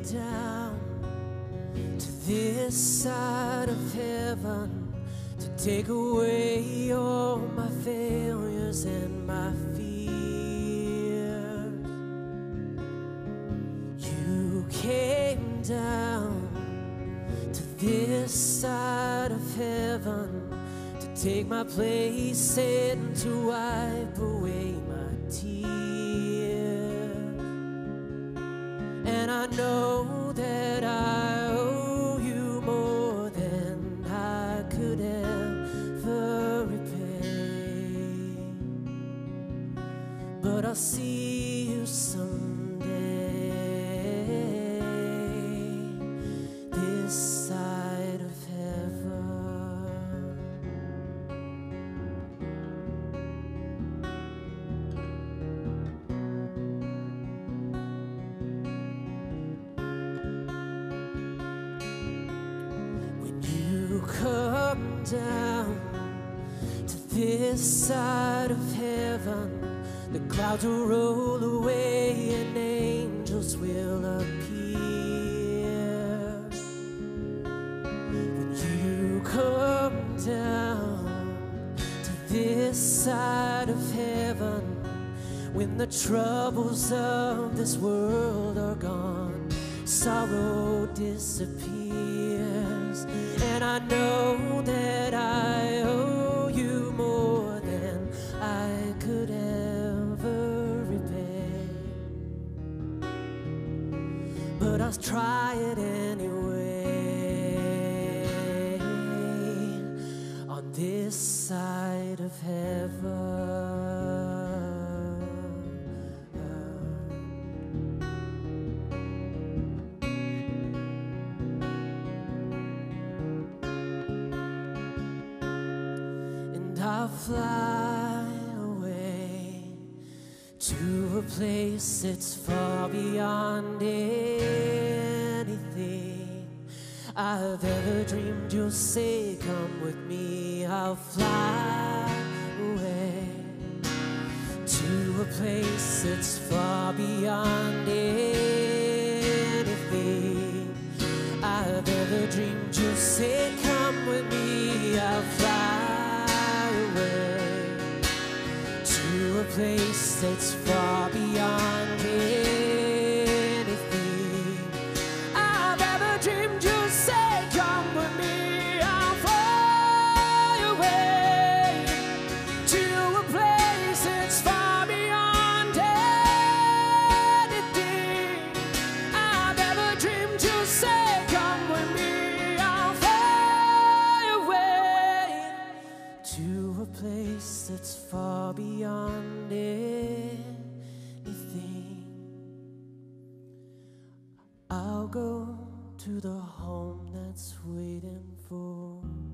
down to this side of heaven to take away all my failures and my fears. You came down to this side of heaven to take my place and to wipe away my tears. And I know that I owe you more than I could ever repay, but I'll see you someday this side of heaven. Come down to this side of heaven, the clouds will roll away and angels will appear. When you come down to this side of heaven, when the troubles of this world are gone, sorrow disappears. And I know that I owe you more than I could ever repay, but I'll try it anyway on this side of heaven. I'll fly away to a place that's far beyond anything I've ever dreamed. You'll say, come with me. I'll fly away to a place that's far beyond anything I've ever dreamed. You'll say, come with me. I'll fly to a place that's far beyond anything I've ever dreamed. You say, come with me. I'll fly away to a place that's far beyond anything I've ever dreamed. You say, come with me. I'll fly away to a place that's far beyond anything. I'll go to the home that's waiting for